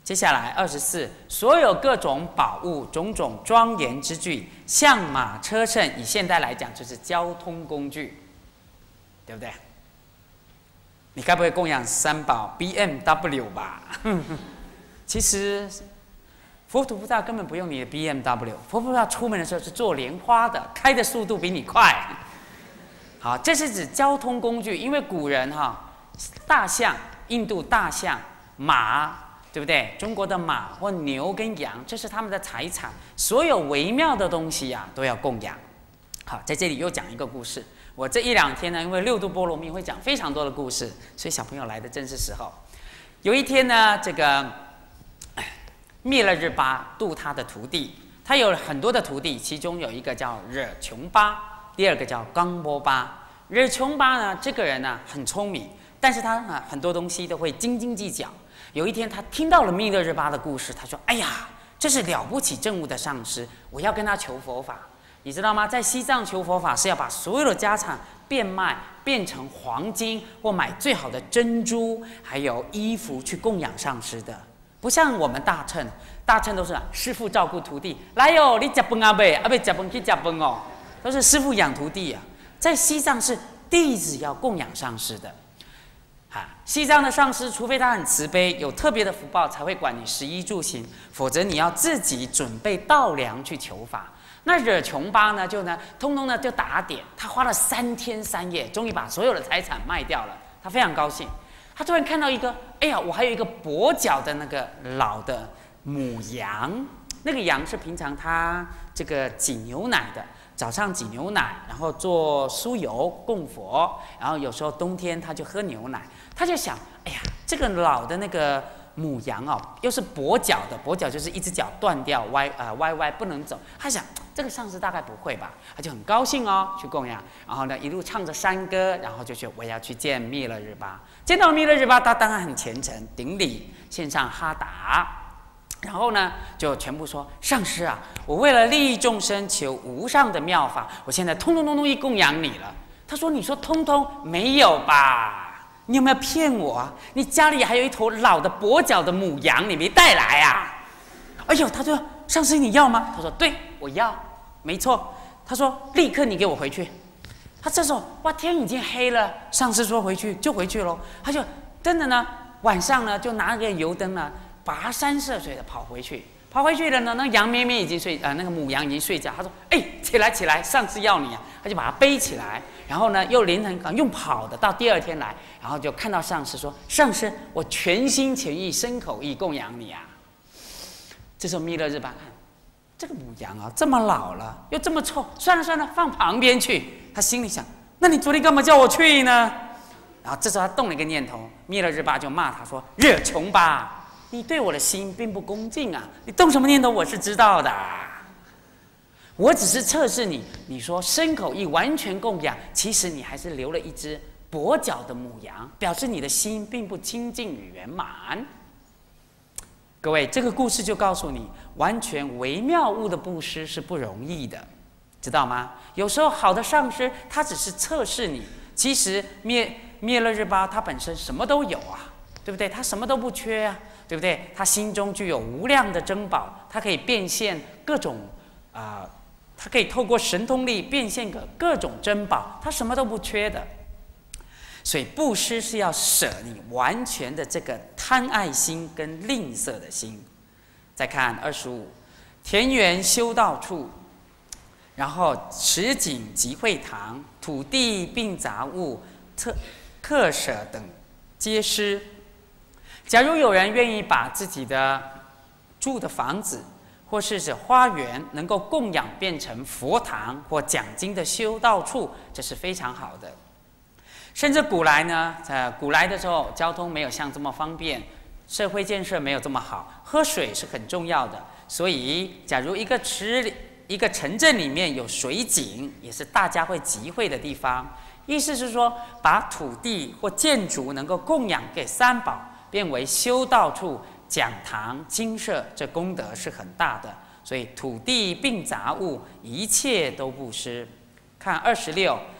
接下来24，所有各种宝物、种种庄严之具，象马车乘，以现代来讲就是交通工具，对不对？你该不会供养三宝 BMW 吧？其实佛陀菩萨根本不用你的 BMW， 佛陀菩萨出门的时候是坐莲花的，开的速度比你快。好，这是指交通工具，因为古人大象，印度大象、马。对不对？中国的马或牛跟羊，这是他们的财产，所有微妙的东西呀，都要供养。好，在这里又讲一个故事。我这1、2天呢，因为6度波罗蜜会讲非常多的故事，所以小朋友来的正是时候。有一天呢，这个密勒日巴度他的徒弟，他有很多的徒弟，其中有一个叫惹琼巴，第二个叫冈波巴。惹琼巴呢，这个人呢很聪明，但是他很多东西都会斤斤计较。有一天，他听到了密勒日巴的故事，他说：“哎呀，这是了不起政务的上师，我要跟他求佛法。你知道吗？在西藏求佛法是要把所有的家产变卖，变成黄金，或买最好的珍珠，还有衣服去供养上师的。不像我们大乘都是师父照顾徒弟，来哟，你吃饭啊呗，啊呗吃饭去吃饭哦，都是师父养徒弟啊。在西藏是弟子要供养上师的。”西藏的上师，除非他很慈悲，有特别的福报，才会管你食衣住行，否则你要自己准备稻粮去求法。那惹琼巴呢，通通呢就打点，他花了3天3夜，终于把所有的财产卖掉了。他非常高兴，他突然看到一个，哎呀，我还有一个跛脚的那个老的母羊，那个羊是平常他这个挤牛奶的。早上挤牛奶，然后做酥油供佛，然后有时候冬天他就喝牛奶。他就想，哎呀，这个老的那个母羊哦，又是跛脚的，跛脚就是一只脚断掉，歪不能走。他想，这个上师大概不会吧？他就很高兴哦，去供养，然后呢一路唱着山歌，然后就去我要去见密勒日巴。见到密勒日巴，他当然很虔诚，顶礼献上哈达。然后呢，就全部说：“上师啊，我为了利益众生，求无上的妙法，我现在通通一供养你了。”他说：“你说通通没有吧？你有没有骗我啊？你家里还有一头老的跛脚的母羊，你没带来啊？”哎呦，他说：“上师你要吗？”他说：“对，我要，没错。”他说：“立刻你给我回去。”他这时候哇，天已经黑了，上师说回去就回去喽。他就真的呢，晚上呢就拿个油灯呢。跋山涉水的跑回去了呢。那羊咩咩已经睡，那个母羊已经睡觉。他说：“哎，起来，上师要你啊！”他就把它背起来，然后呢，又连成用跑的到第2天来，然后就看到上师说：“上师，我全心全意、身口意供养你啊！”这时候密勒日巴看这个母羊啊，这么老了，又这么臭，算了，放旁边去。他心里想：那你昨天干嘛叫我去呢？然后这时候他动了一个念头，密勒日巴就骂他说：“惹琼巴！你对我的心并不恭敬啊！你动什么念头，我是知道的。我只是测试你。你说身口意完全供养，其实你还是留了一只跛脚的母羊，表示你的心并不清净与圆满。”各位，这个故事就告诉你，完全微妙物的布施是不容易的，知道吗？有时候好的上师他只是测试你，其实灭勒日巴他本身什么都有啊，对不对？他什么都不缺啊。对不对？他心中具有无量的珍宝，他可以变现各种他可以透过神通力变现各种珍宝，他什么都不缺的。所以布施是要舍你完全的这个贪爱心跟吝啬的心。再看25，田园修道处，然后池井集会堂，土地并杂物，客舍等皆施。假如有人愿意把自己的住的房子或是花园能够供养变成佛堂或讲经的修道处，这是非常好的。甚至古来呢，古来的时候交通没有像这么方便，社会建设没有这么好，喝水是很重要的。所以，假如一个城镇里面有水井，也是大家会集会的地方。意思是说，把土地或建筑能够供养给三宝，变为修道处、讲堂、精舍，这功德是很大的。所以土地并杂物，一切都布施。看26，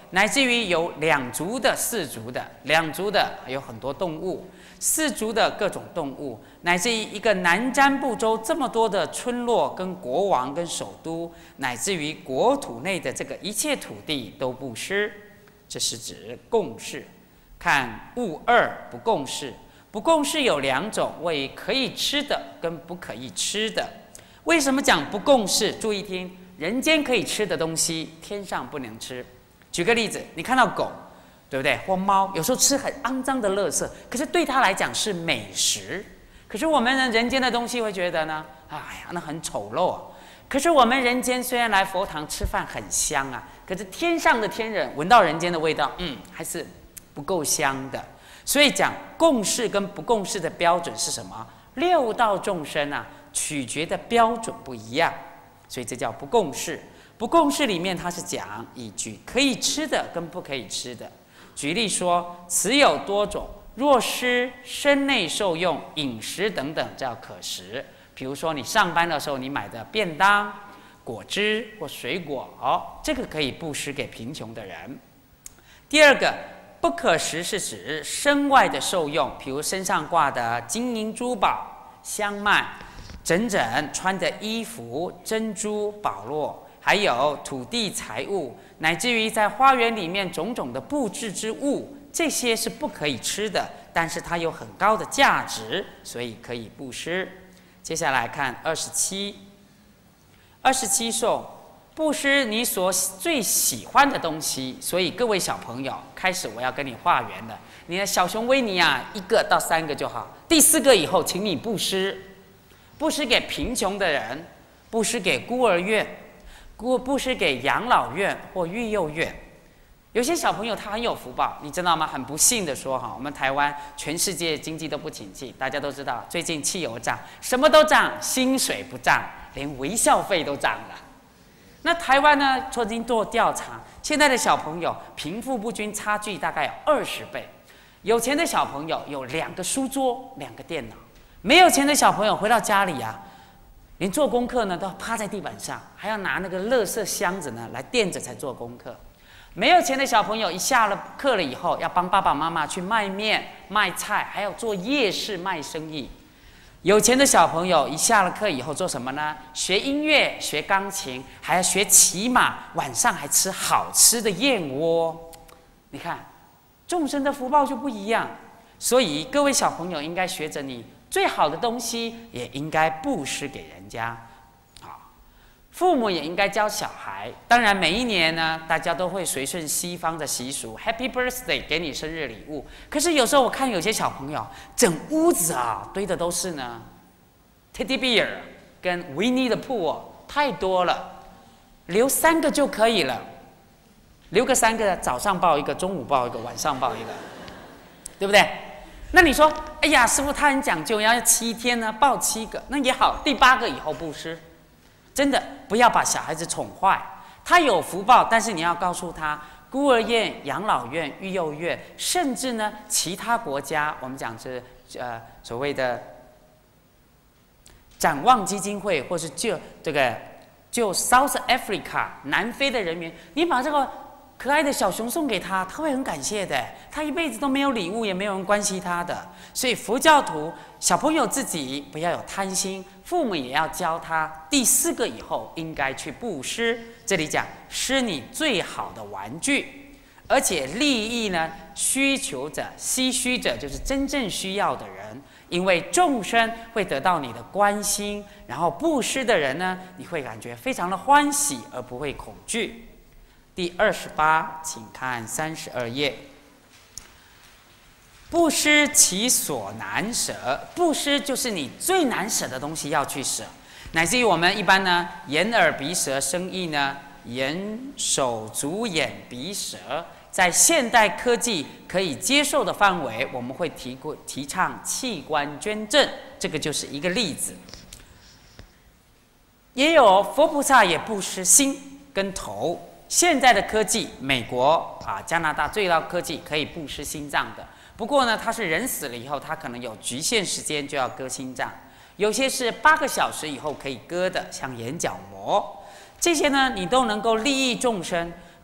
乃至于有两足的、四足的，两足的有很多动物，四足的各种动物，乃至于一个南瞻部洲这么多的村落、跟国王、跟首都，乃至于国土内的这个一切土地都布施。这是指共事。看物二不共事，不共事有两种，为可以吃的跟不可以吃的。为什么讲不共事？注意听，人间可以吃的东西，天上不能吃。举个例子，你看到狗，对不对？或猫，有时候吃很肮脏的垃圾，可是对它来讲是美食。可是我们人间的东西会觉得呢，哎呀，那很丑陋啊。可是我们人间虽然来佛堂吃饭很香啊，可是天上的天人闻到人间的味道，还是不够香的。所以讲共事跟不共事的标准是什么？六道众生啊，取决的标准不一样，所以这叫不共事。不共事里面它是讲以举可以吃的跟不可以吃的。举例说，此有多种，若施身内受用、饮食等等，叫可食。比如说你上班的时候，你买的便当、果汁或水果，这个可以布施给贫穷的人。第二个，不可食是指身外的受用，比如身上挂的金银珠宝、香脉、整穿的衣服、珍珠宝络，还有土地财物，乃至于在花园里面种种的布置之物，这些是不可以吃的，但是它有很高的价值，所以可以布施。接下来看27颂，布施你所最喜欢的东西。所以各位小朋友，开始我要跟你化缘了。你的小熊维尼啊，1个到3个就好，第4个以后，请你布施，布施给贫穷的人，布施给孤儿院，布施给养老院或育幼院。有些小朋友他很有福报，你知道吗？很不幸的说哈，我们台湾全世界经济都不景气，大家都知道，最近汽油涨，什么都涨，薪水不涨，连微笑费都涨了。那台湾呢，曾经做调查，现在的小朋友贫富不均差距大概有20倍。有钱的小朋友有2个书桌、2个电脑，没有钱的小朋友回到家里啊，连做功课呢都要趴在地板上，还要拿那个垃圾箱子呢来垫着才做功课。没有钱的小朋友一下了课了以后，要帮爸爸妈妈去卖面、卖菜，还要做夜市卖生意。有钱的小朋友一下了课以后做什么呢？学音乐、学钢琴，还要学骑马，晚上还吃好吃的燕窝。你看，众生的福报就不一样。所以各位小朋友应该学着你最好的东西，也应该布施给人家。父母也应该教小孩。当然，每一年呢，大家都会随顺西方的习俗 ，Happy Birthday， 给你生日礼物。可是有时候我看有些小朋友，整屋子啊堆的都是呢 ，Teddy Bear 跟 Winnie the Pooh， 太多了，留3个就可以了。留个3个，早上抱一个，中午抱一个，晚上抱一个，对不对？那你说，哎呀，师父他很讲究，要7天呢，抱7个，那也好，第8个以后布施。真的不要把小孩子宠坏，他有福报，但是你要告诉他，孤儿院、养老院、育幼院，甚至呢其他国家，我们讲是所谓的展望基金会，或是就 South Africa 南非的人民，你把这个可爱的小熊送给他，他会很感谢的。他一辈子都没有礼物，也没有人关心他的。所以佛教徒小朋友自己不要有贪心，父母也要教他。第4个以后应该去布施。这里讲施你最好的玩具，而且利益呢需求者、稀虚者，就是真正需要的人。因为众生会得到你的关心，然后布施的人呢，你会感觉非常的欢喜，而不会恐惧。第28，请看32页。布施其所难舍，布施就是你最难舍的东西要去舍，乃至于我们一般呢，眼耳鼻舌身意呢，眼手足眼鼻舌，在现代科技可以接受的范围，我们会提倡器官捐赠，这个就是一个例子。也有佛菩萨也布施心跟头。现在的科技，美国加拿大最高科技可以布施心脏的。不过呢，他是人死了以后，他可能有局限时间就要割心脏，有些是8个小时以后可以割的，像眼角膜，这些呢你都能够利益众生。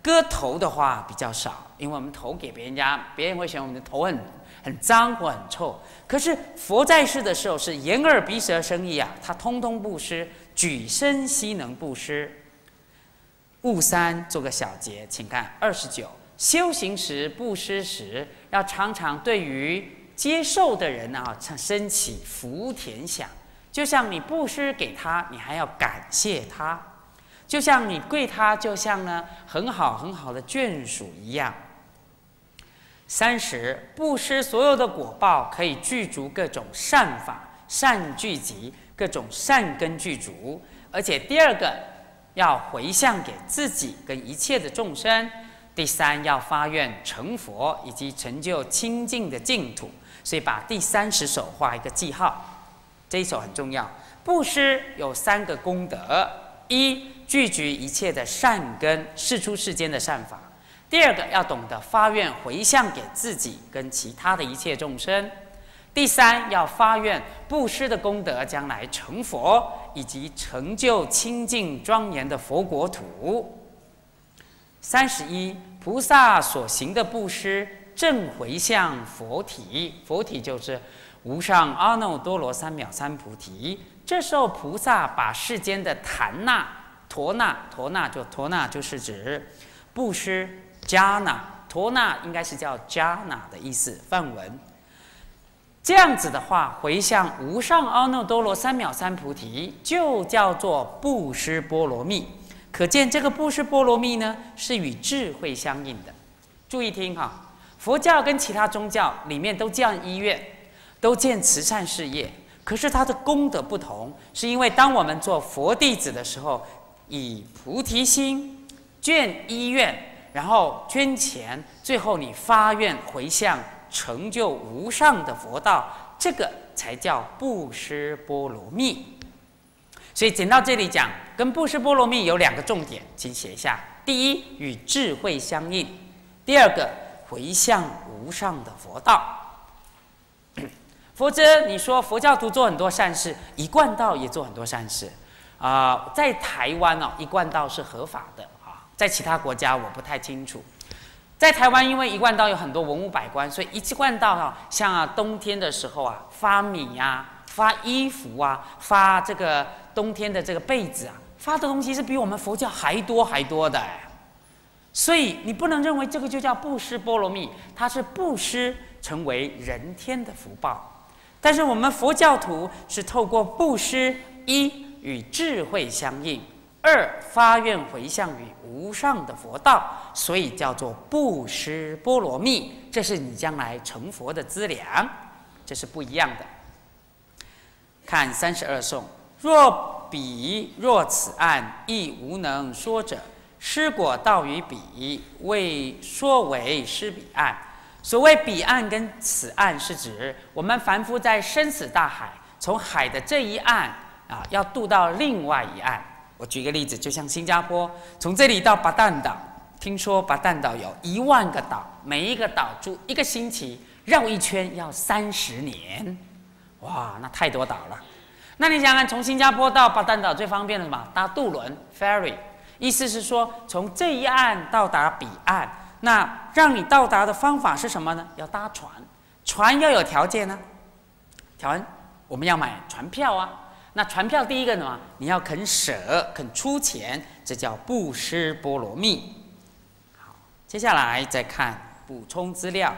割头的话比较少，因为我们头给别人家，别人会嫌我们的头很脏或很臭。可是佛在世的时候是眼耳鼻舌身意啊，他通通布施，举身悉能布施。悟三做个小结，请看29。修行时布施时，要常常对于接受的人啊，升起福田想。就像你布施给他，你还要感谢他；就像你对他，就像呢很好的眷属一样。30，布施所有的果报可以具足各种善法，善聚集，各种善根具足。而且第2个要回向给自己跟一切的众生。第3要发愿成佛，以及成就清净的净土。所以把第30首画一个记号，这一首很重要。布施有3个功德：1聚集一切的善根，释出世间的善法；第2个要懂得发愿回向给自己跟其他的一切众生；第3要发愿布施的功德将来成佛，以及成就清净庄严的佛国土。31，菩萨所行的布施正回向佛体，佛体就是无上阿耨多罗三藐三菩提。这时候菩萨把世间的檀那、陀那就是指布施迦那，陀那应该是叫迦那的意思，梵文。这样子的话，回向无上阿耨多罗三藐三菩提，就叫做布施波罗蜜。可见这个布施波罗蜜呢，是与智慧相应的。注意听哈，佛教跟其他宗教里面都建医院，都建慈善事业，可是它的功德不同，是因为当我们做佛弟子的时候，以菩提心建医院，然后捐钱，最后你发愿回向，成就无上的佛道，这个才叫布施波罗蜜。所以讲到这里讲，跟布施波罗蜜有2个重点，请写一下：第1，与智慧相应；第2个，回向无上的佛道。否则你说佛教徒做很多善事，一贯道也做很多善事在台湾一贯道是合法的在其他国家我不太清楚。在台湾，因为一贯道有很多文武百官，所以一贯道像冬天的时候发米发衣服发这个冬天的这个被子发的东西是比我们佛教还多的所以你不能认为这个就叫布施波罗蜜，它是布施成为人天的福报。但是我们佛教徒是透过布施，1与智慧相应，2发愿回向于无上的佛道，所以叫做布施波罗蜜。这是你将来成佛的资粮，这是不一样的。看32颂：若此岸亦无能说者，施果道于彼，为说为施彼岸。所谓彼岸跟此岸，是指我们凡夫在生死大海，从海的这一岸要渡到另外一岸。我举个例子，就像新加坡，从这里到巴旦岛，听说巴旦岛有1万个岛，每一个岛住1个星期，绕一圈要30年。哇，那太多岛了。那你想想，从新加坡到巴旦岛最方便的什么？搭渡轮 ferry， 意思是说从这一岸到达彼岸。那让你到达的方法是什么呢？要搭船，船要有条件呢。船我们要买船票那船票第1个呢，你要肯舍，肯出钱，这叫布施波罗蜜。好，接下来再看补充资料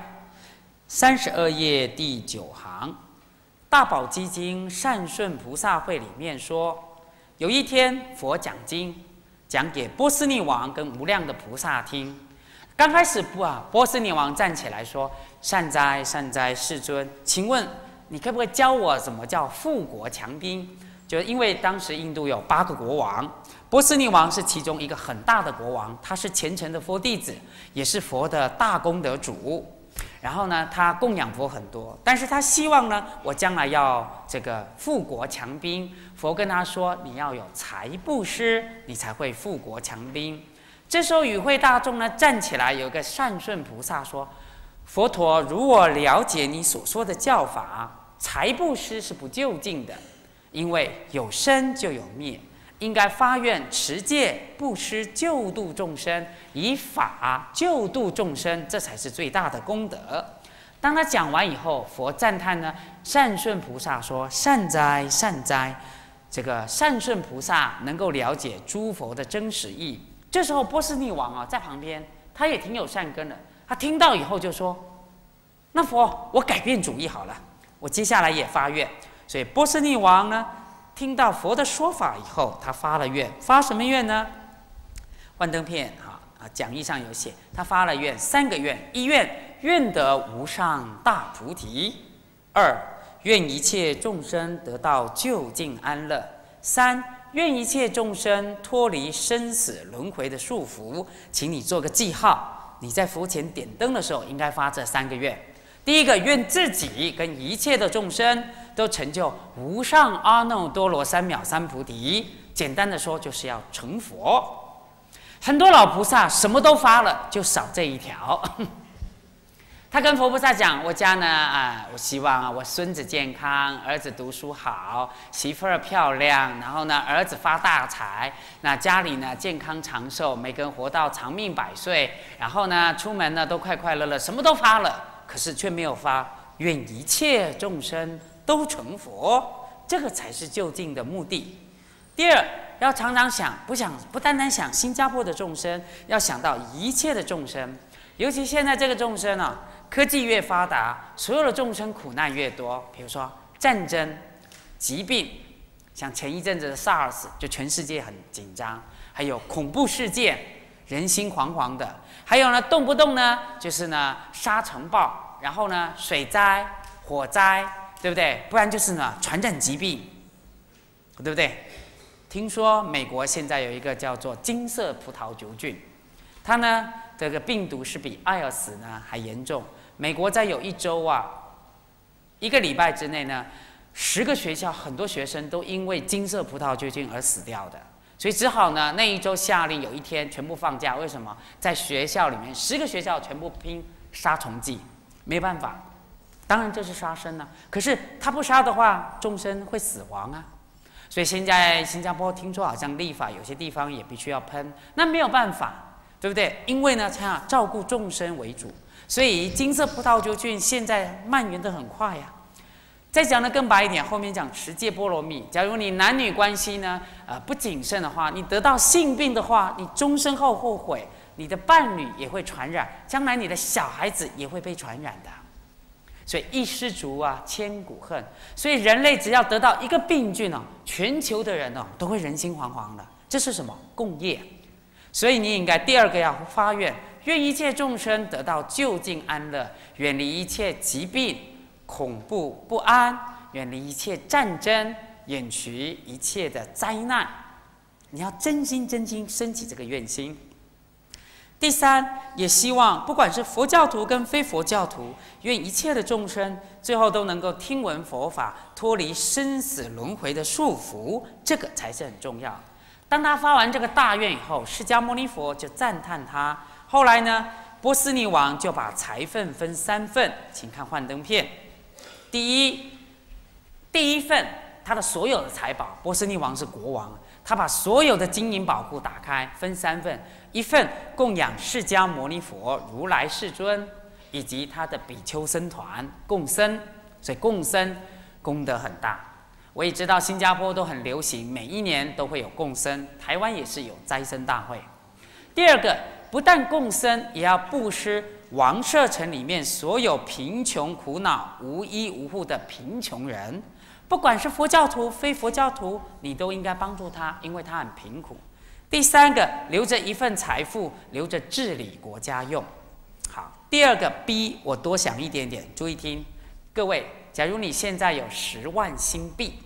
，32页第9行。大宝积经善顺菩萨会里面说，有一天佛讲经，讲给波斯匿王跟无量的菩萨听。刚开始波斯匿王站起来说：“善哉善哉，世尊，请问你可不可以教我怎么叫富国强兵？”就因为当时印度有8个国王，波斯匿王是其中一个很大的国王，他是虔诚的佛弟子，也是佛的大功德主。然后呢，他供养佛很多，但是他希望呢，我将来要这个富国强兵。佛跟他说，你要有财布施，你才会富国强兵。这时候与会大众呢站起来，有一个善顺菩萨说：“佛陀，如我了解你所说的教法，财布施是不究竟的，因为有生就有灭， 应该发愿持戒、布施、救度众生，以法救度众生，这才是最大的功德。当他讲完以后，佛赞叹呢，善顺菩萨说：“善哉，善哉！”这个善顺菩萨能够了解诸佛的真实意。这时候波斯匿王啊，在旁边，他也挺有善根的。他听到以后就说：“那佛，我改变主意好了，我接下来也发愿。”所以波斯匿王呢，听到佛的说法以后，他发了愿。发什么愿呢？幻灯片讲义上有写，他发了愿3个愿：一愿，愿得无上大菩提；二，愿一切众生得到究竟安乐；三，愿一切众生脱离生死轮回的束缚。请你做个记号，你在佛前点灯的时候，应该发这3个愿。第一个，愿自己跟一切的众生都成就无上阿耨多罗三藐三菩提。简单的说，就是要成佛。很多老菩萨什么都发了，就少这一条。他跟佛菩萨讲：“我家呢我希望我孙子健康，儿子读书好，媳妇儿漂亮，然后呢，儿子发大财，那家里呢健康长寿，每个人活到长命100岁，然后呢，出门呢都快快乐乐，什么都发了，可是却没有发愿一切众生都成佛，这个才是究竟的目的。第二，要常常想，不单单想新加坡的众生，要想到一切的众生，尤其现在这个众生啊，科技越发达，所有的众生苦难越多。比如说战争、疾病，像前一阵子的 SARS， 就全世界很紧张；还有恐怖事件，人心惶惶的；还有呢，动不动呢就是呢沙尘暴，然后呢水灾、火灾，对不对？不然就是呢传染疾病，对不对？听说美国现在有一个叫做金色葡萄球菌，它呢这个病毒是比艾尔斯呢还严重。美国在有一周啊，1个礼拜之内呢，10个学校很多学生都因为金色葡萄球菌而死掉的，所以只好呢那一周下令有一天全部放假。为什么？在学校里面10个学校全部拼杀虫剂，没办法，当然这是杀生啊，可是他不杀的话，众生会死亡啊。所以现在新加坡听说好像立法有些地方也必须要喷，那没有办法，对不对？因为呢，他照顾众生为主，所以金色葡萄球菌现在蔓延得很快呀。再讲得更白一点，后面讲持戒波罗蜜。假如你男女关系呢，不谨慎的话，你得到性病的话，你终身后后悔，你的伴侣也会传染，将来你的小孩子也会被传染的。所以一失足啊，千古恨。所以人类只要得到一个病菌哦，全球的人哦都会人心惶惶的。这是什么？共业。所以你应该第二个要发愿，愿一切众生得到究竟安乐，远离一切疾病、恐怖不安，远离一切战争，远除一切的灾难。你要真心升起这个愿心。第三，也希望不管是佛教徒跟非佛教徒，愿一切的众生最后都能够听闻佛法，脱离生死轮回的束缚，这个才是很重要。当他发完这个大愿以后，释迦牟尼佛就赞叹他。后来呢，波斯匿王就把财分分3份，请看幻灯片。第一份，他的所有的财宝，波斯匿王是国王，他把所有的金银宝库打开，分3份。一份供养释迦牟尼佛、如来世尊，以及他的比丘僧团共生，所以共生功德很大。我也知道新加坡都很流行，每一年都会有共生，台湾也是有斋生大会。第二个，不但共生，也要布施王舍城里面所有贫穷苦恼、无依无护的贫穷人，不管是佛教徒、非佛教徒，你都应该帮助他，因为他很贫苦。第三个，留着一份财富，留着治理国家用。好，第二个 B， 我多想一点点，注意听，各位，假如你现在有10万新币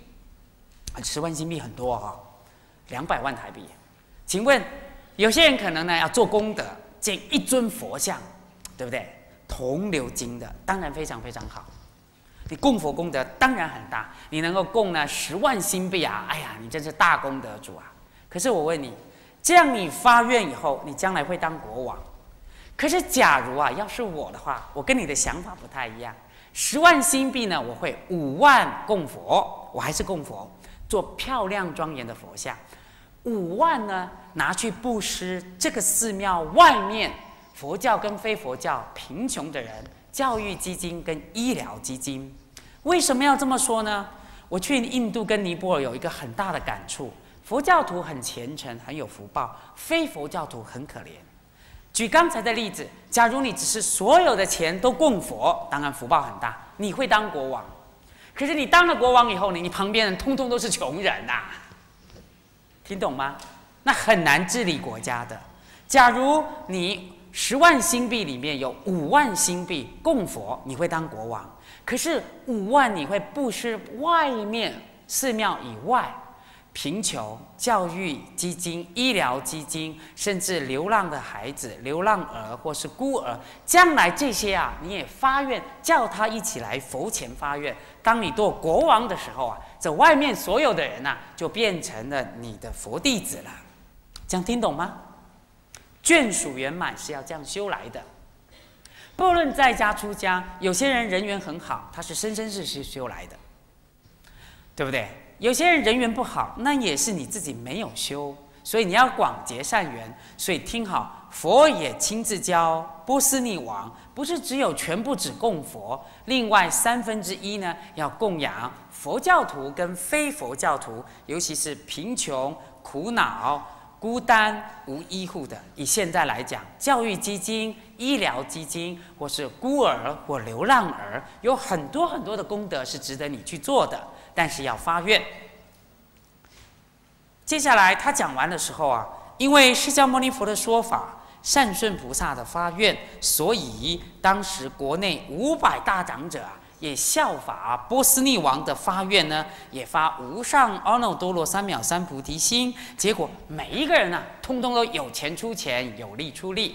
，10万新币很多哈，200万台币，请问有些人可能呢要做功德，建一尊佛像，对不对？铜鎏金的，当然非常非常好。你供佛功德当然很大，你能够供呢10万新币啊，哎呀，你真是大功德主啊！可是我问你，这样你发愿以后，你将来会当国王。可是假如啊，要是我的话，我跟你的想法不太一样。10万新币呢，我会5万供佛，我还是供佛，做漂亮庄严的佛像。 5万呢拿去布施这个寺庙外面佛教跟非佛教贫穷的人教育基金跟医疗基金。为什么要这么说呢？我去印度跟尼泊尔有一个很大的感触：佛教徒很虔诚，很有福报；非佛教徒很可怜。举刚才的例子，假如你只是所有的钱都供佛，当然福报很大，你会当国王。可是你当了国王以后呢，你旁边人通通都是穷人呐，听懂吗？那很难治理国家的。假如你10万新币里面有5万新币供佛，你会当国王。可是5万你会布施外面寺庙以外贫穷、教育基金、医疗基金，甚至流浪的孩子、流浪儿或是孤儿，将来这些啊，你也发愿叫他一起来佛前发愿。当你做国王的时候啊，这外面所有的人啊，就变成了你的佛弟子了。这样听懂吗？眷属圆满是要这样修来的。不论在家出家，有些人人缘很好，他是生生世世修来的，对不对？有些人人缘不好，那也是你自己没有修，所以你要广结善缘。所以听好，佛也亲自教波斯匿王，不是全部只供佛，另外1/3呢要供养佛教徒跟非佛教徒，尤其是贫穷、苦恼、孤单、无医护的。以现在来讲，教育基金、医疗基金，或是孤儿或流浪儿，有很多很多的功德是值得你去做的。但是要发愿。接下来他讲完的时候啊，因为释迦牟尼佛的说法，善顺菩萨的发愿，所以当时国内500大长者啊，也效法波斯匿王的发愿呢，也发无上阿耨多罗三藐三菩提心。结果每一个人啊，通通都有钱出钱，有力出力。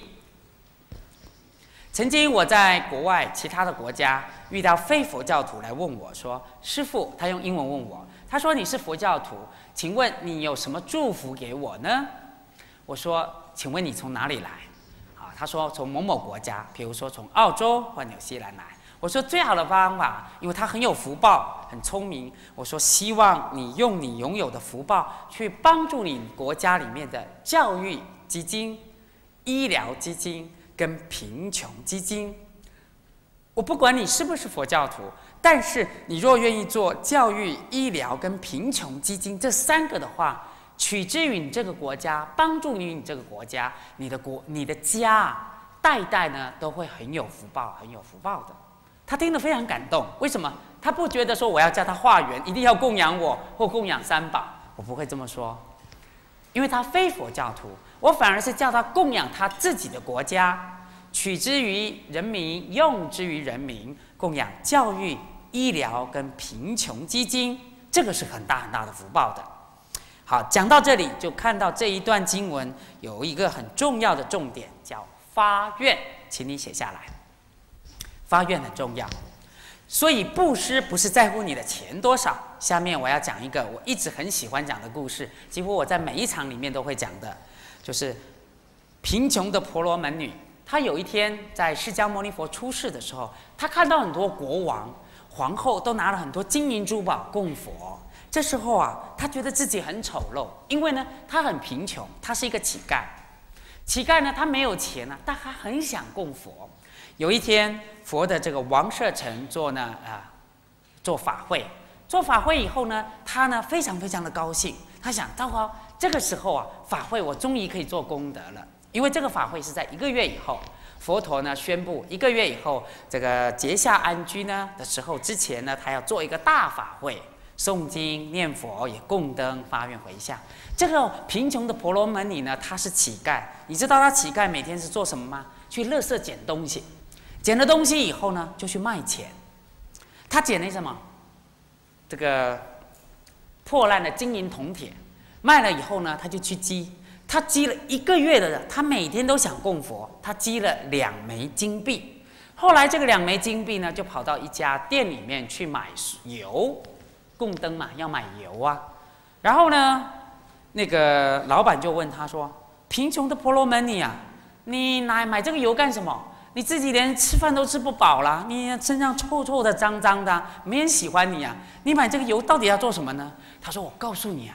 曾经我在国外其他的国家遇到非佛教徒来问我说：“师父，他用英文问我，他说你是佛教徒，请问你有什么祝福给我呢？”我说：“请问你从哪里来？”啊，他说从某某国家，比如说从澳洲或纽西兰来。我说最好的方法，因为他很有福报，很聪明。我说希望你用你拥有的福报去帮助你国家里面的教育基金、医疗基金跟贫穷基金。我不管你是不是佛教徒，但是你若愿意做教育、医疗跟贫穷基金这3个的话，取之于你这个国家，帮助于你这个国家，你的家代代呢都会很有福报，很有福报的。他听得非常感动。为什么？他不觉得说我要叫他化缘，一定要供养我或供养3宝，我不会这么说，因为他非佛教徒，我反而是叫他供养他自己的国家，取之于人民，用之于人民，供养教育、医疗跟贫穷基金，这个是很大很大的福报的。好，讲到这里就看到这一段经文有一个很重要的重点，叫发愿，请你写下来。发愿很重要，所以布施不是在乎你的钱多少。下面我要讲一个我一直很喜欢讲的故事，几乎我在每一场里面都会讲的，就是贫穷的婆罗门女。她有一天在释迦牟尼佛出世的时候，她看到很多国王、皇后都拿了很多金银珠宝供佛。这时候啊，她觉得自己很丑陋，因为呢，她很贫穷，她是一个乞丐。乞丐呢，他没有钱啊，但他很想供佛。有一天，佛的这个王舍城做法会，做法会以后呢，他呢非常非常的高兴，他想，糟糕，这个时候啊，法会我终于可以做功德了，因为这个法会是在1个月以后，佛陀呢宣布1个月以后，这个结下安居呢的时候之前呢，他要做一个大法会，诵经念佛，也供灯发愿回向。这个贫穷的婆罗门女呢，她是乞丐，你知道她乞丐每天是做什么吗？去垃圾捡东西。捡了东西以后呢，就去卖钱。他捡了什么？这个破烂的金银铜铁，卖了以后呢，他就去积。他积了1个月的，他每天都想供佛，他积了2枚金币。后来这个2枚金币呢，就跑到一家店里面去买油，供灯嘛，要买油啊。然后呢，那个老板就问他说：“贫穷的婆罗门女啊，你买这个油干什么？你自己连吃饭都吃不饱啦，你身上臭臭的、脏脏的，没人喜欢你啊！你买这个油到底要做什么呢？”他说：“我告诉你啊，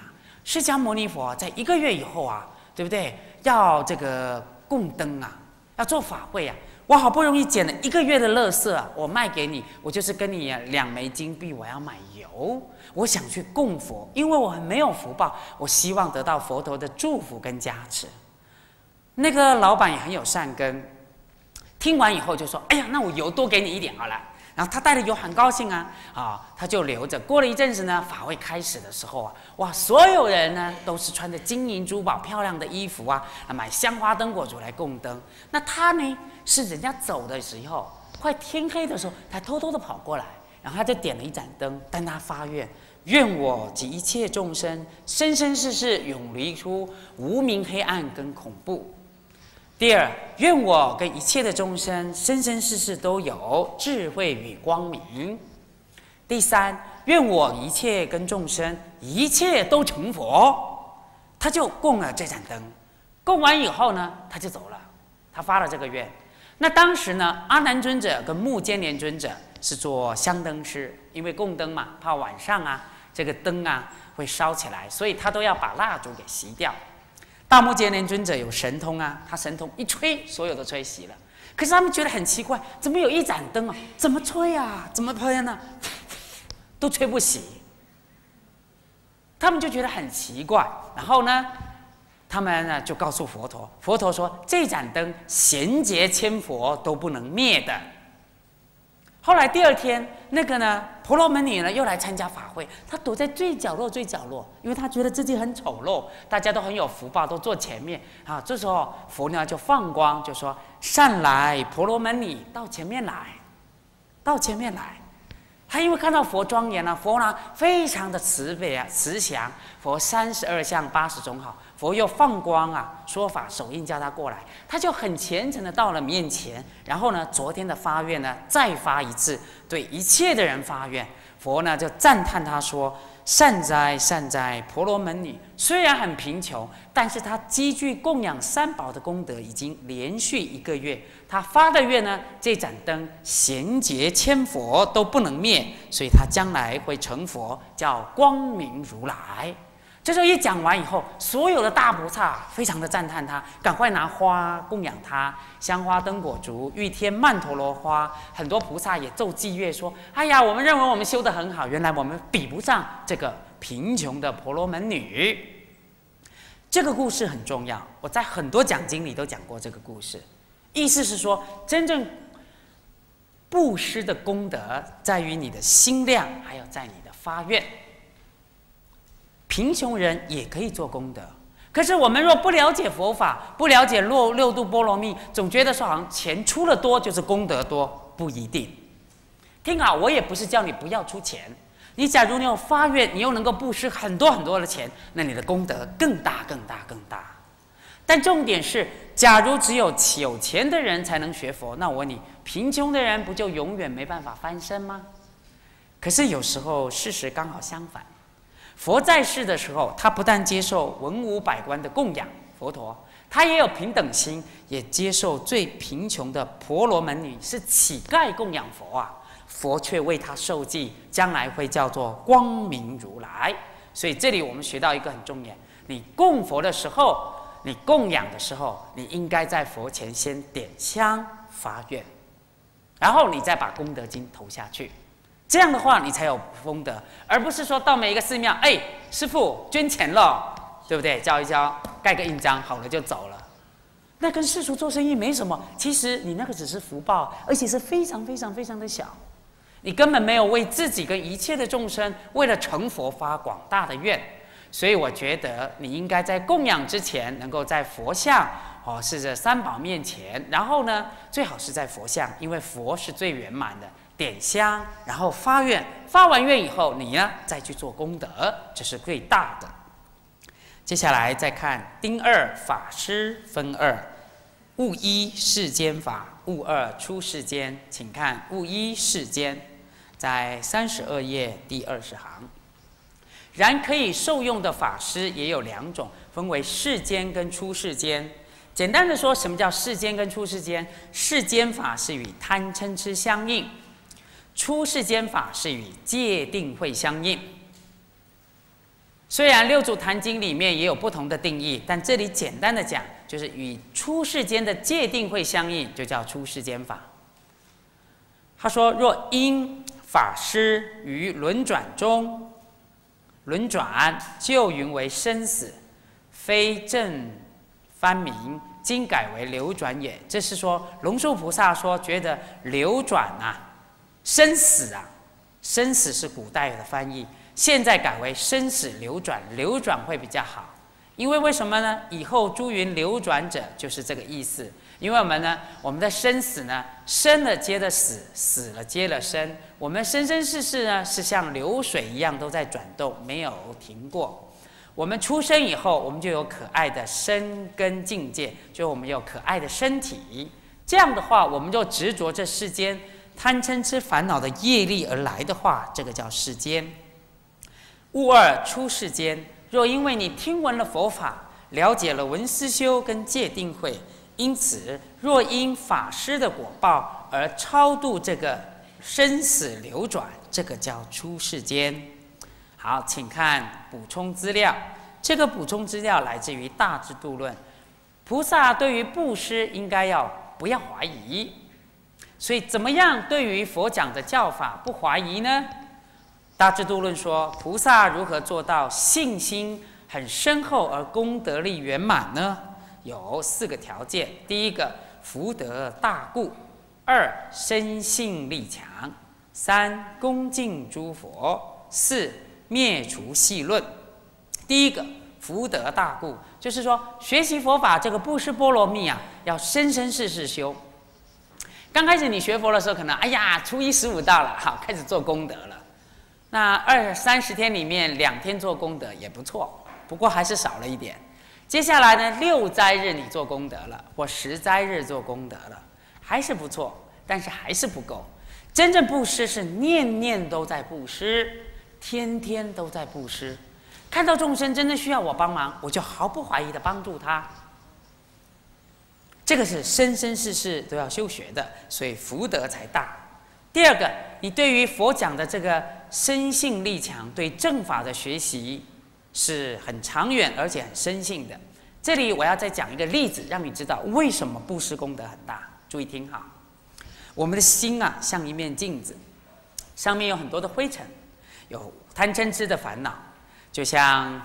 释迦牟尼佛在1个月以后啊，对不对？要这个供灯啊，要做法会啊。我好不容易捡了1个月的垃圾啊，我卖给你，我就是跟你2枚金币，我要买油，我想去供佛，因为我很没有福报，我希望得到佛陀的祝福跟加持。那个老板也很有善根，听完以后就说：“哎呀，那我油多给你一点好了。”然后他带了油很高兴啊，他就留着。过了一阵子呢，法会开始的时候啊，哇，所有人呢都是穿着金银珠宝、漂亮的衣服啊，买香花灯果烛来供灯。那他呢，是人家走的时候，快天黑的时候，他偷偷的跑过来，然后他就点了一盏灯，但他发愿：愿我及一切众生，生生世世永离出无明黑暗跟恐怖。第二，愿我跟一切的众生生生世世都有智慧与光明。第三，愿我一切跟众生一切都成佛。他就供了这盏灯，供完以后呢，他就走了，他发了这个愿。那当时呢，阿难尊者跟目犍连尊者是做香灯师，因为供灯嘛，怕晚上啊这个灯啊会烧起来，所以他都要把蜡烛给熄掉。大目犍连尊者有神通啊，他神通一吹，所有都吹熄了。可是他们觉得很奇怪，怎么有一盏灯啊？怎么吹啊？怎么喷呢？都吹不熄。他们就觉得很奇怪。然后呢，他们呢就告诉佛陀，佛陀说这盏灯贤劫千佛都不能灭的。后来第2天，那个呢，婆罗门女呢又来参加法会，她躲在最角落，因为她觉得自己很丑陋，大家都很有福报，都坐前面啊。这时候佛呢就放光，就说：“善来，婆罗门女，到前面来，到前面来。”他因为看到佛庄严啊，佛呢非常的慈悲啊，慈祥，佛32相80种好，佛又放光啊，说法手印叫他过来，他就很虔诚的到了面前，然后呢，昨天的发愿呢再发一次，对一切的人发愿，佛呢就赞叹他说：“善哉善哉，婆罗门女，虽然很贫穷，但是他积聚供养3宝的功德已经连续1个月。他发的愿呢，这盏灯贤劫千佛都不能灭，所以他将来会成佛，叫光明如来。”这时候一讲完以后，所有的大菩萨非常的赞叹他，赶快拿花供养他，香花灯果烛、玉天曼陀罗花，很多菩萨也奏伎乐说：“哎呀，我们认为我们修得很好，原来我们比不上这个贫穷的婆罗门女。”这个故事很重要，我在很多讲经里都讲过这个故事。意思是说，真正布施的功德在于你的心量，还有在你的发愿。贫穷人也可以做功德，可是我们若不了解佛法，不了解六度波罗蜜，总觉得说好像钱出了多就是功德多，不一定。听好，我也不是叫你不要出钱，你假如你有发愿，你又能够布施很多很多的钱，那你的功德更大更大更大。但重点是，假如只有钱的人才能学佛，那我问你，贫穷的人不就永远没办法翻身吗？可是有时候事实刚好相反。佛在世的时候，他不但接受文武百官的供养，佛陀他也有平等心，也接受最贫穷的婆罗门女是乞丐供养佛啊，佛却为他受记，将来会叫做光明如来。所以这里我们学到一个很重要，你供佛的时候，你供养的时候，你应该在佛前先点香发愿，然后你再把功德金投下去。这样的话，你才有功德，而不是说到每一个寺庙，哎，师父捐钱了，对不对？交一交，盖个印章，好了就走了。那跟世俗做生意没什么。其实你那个只是福报，而且是非常非常非常的小，你根本没有为自己跟一切的众生，为了成佛发广大的愿。所以我觉得你应该在供养之前，能够在佛像是这3宝面前，然后呢，最好是在佛像，因为佛是最圆满的。点香，然后发愿，发完愿以后，你呢再去做功德，这是最大的。接下来再看丁2法师分2，物一世间法，物2出世间。请看物一世间，在32页第20行。然可以受用的法师也有2种，分为世间跟出世间。简单的说，什么叫世间跟出世间？世间法是与贪嗔痴相应。出世间法是与戒定慧相应。 虽然六祖坛经里面也有不同的定义，但这里简单的讲，就是与出世间的界定会相应，就叫出世间法。他说：若因法师于轮转中，轮转就云为生死，非正翻明，今改为流转也。这是说龙树菩萨说，觉得流转啊，生死啊，生死是古代的翻译，现在改为生死流转，流转会比较好。因为为什么呢？以后诸云流转者就是这个意思。因为我们的生死呢，生了接着死，死了接了生。我们生生世世呢，是像流水一样都在转动，没有停过。我们出生以后，我们就有可爱的身根境界，就我们有可爱的身体。这样的话，我们就执着这世间贪嗔痴烦恼的业力而来的话，这个叫世间。物二出世间，若因为你听闻了佛法，了解了闻思修跟戒定慧，因此若因法师的果报而超度这个生死流转，这个叫出世间。好，请看补充资料。这个补充资料来自于《大智度论》。菩萨对于布施应该不要怀疑，所以怎么样对于佛讲的教法不怀疑呢？大智度论说，菩萨如何做到信心很深厚而功德力圆满呢？有4个条件：第一个，福德大故；二，生信力强；三，恭敬诸佛；四，灭除戏论。第一个，福德大故，就是说学习佛法这个布施波罗蜜啊，要生生世世修。刚开始你学佛的时候，可能初一15到了，好，开始做功德了。那20-30天里面2天做功德也不错，不过还是少了一点。接下来呢，6斋日你做功德了，或10斋日做功德了，还是不错，但是还是不够。真正布施是念念都在布施，天天都在布施。看到众生真的需要我帮忙，我就毫不怀疑的帮助他。这个是生生世世都要修学的，所以福德才大。第二个，你对于佛讲的这个深信力强，对正法的学习是很长远而且很深信的。这里我要再讲一个例子，让你知道为什么布施功德很大。注意听好，我们的心啊，像一面镜子，上面有很多的灰尘，有贪嗔痴的烦恼，就像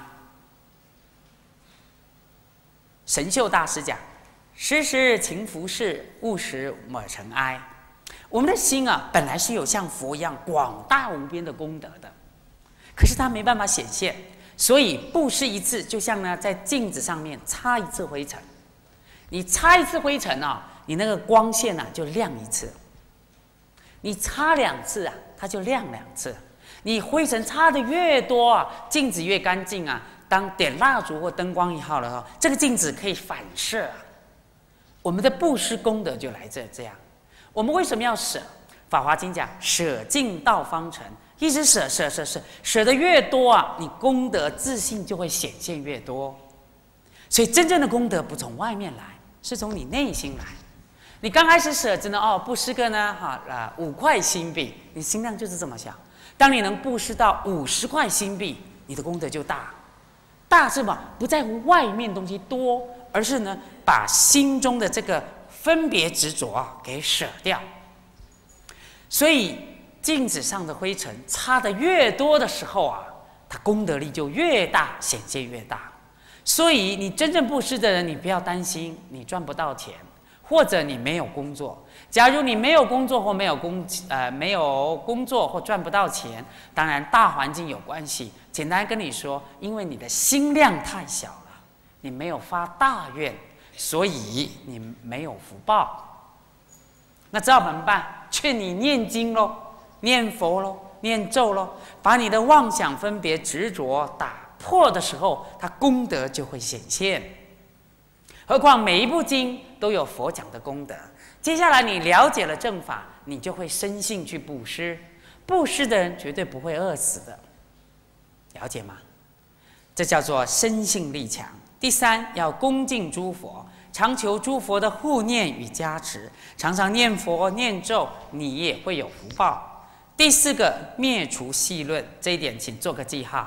神秀大师讲：“时时勤拂拭，勿使抹尘埃。”我们的心啊，本来是有像佛一样广大无边的功德的，可是它没办法显现。所以布施一次，就像呢在镜子上面擦一次灰尘。你擦一次灰尘啊，你那个光线啊就亮一次；你擦2次啊，它就亮2次。你灰尘擦的越多啊，镜子越干净啊。当点蜡烛或灯光一号了后，这个镜子可以反射啊。我们的布施功德就来这样。我们为什么要舍？《法华经》讲舍尽道方成，一直舍得越多啊，你功德自信就会显现越多。所以真正的功德不从外面来，是从你内心来。你刚开始舍真的布施个呢5块新币，你心量就是这么小。当你能布施到50块新币，你的功德就大。大是吧？不在乎外面东西多，而是呢把心中的这个分别执着给舍掉。所以镜子上的灰尘擦得越多的时候啊，它功德力就越大，显现越大。所以你真正布施的人，你不要担心你赚不到钱，或者你没有工作。假如你没有工作或没有工作或赚不到钱，当然大环境有关系。简单跟你说，因为你的心量太小了，你没有发大愿，所以你没有福报。那知道怎么办？劝你念经咯，念佛咯，念咒咯，把你的妄想分别执着打破的时候，它功德就会显现。何况每一部经都有佛讲的功德。接下来你了解了正法，你就会生性去布施。布施的人绝对不会饿死的，了解吗？这叫做生性力强。第三，要恭敬诸佛，常求诸佛的护念与加持，常常念佛念咒，你也会有福报。第四个，灭除戏论，这一点请做个记号。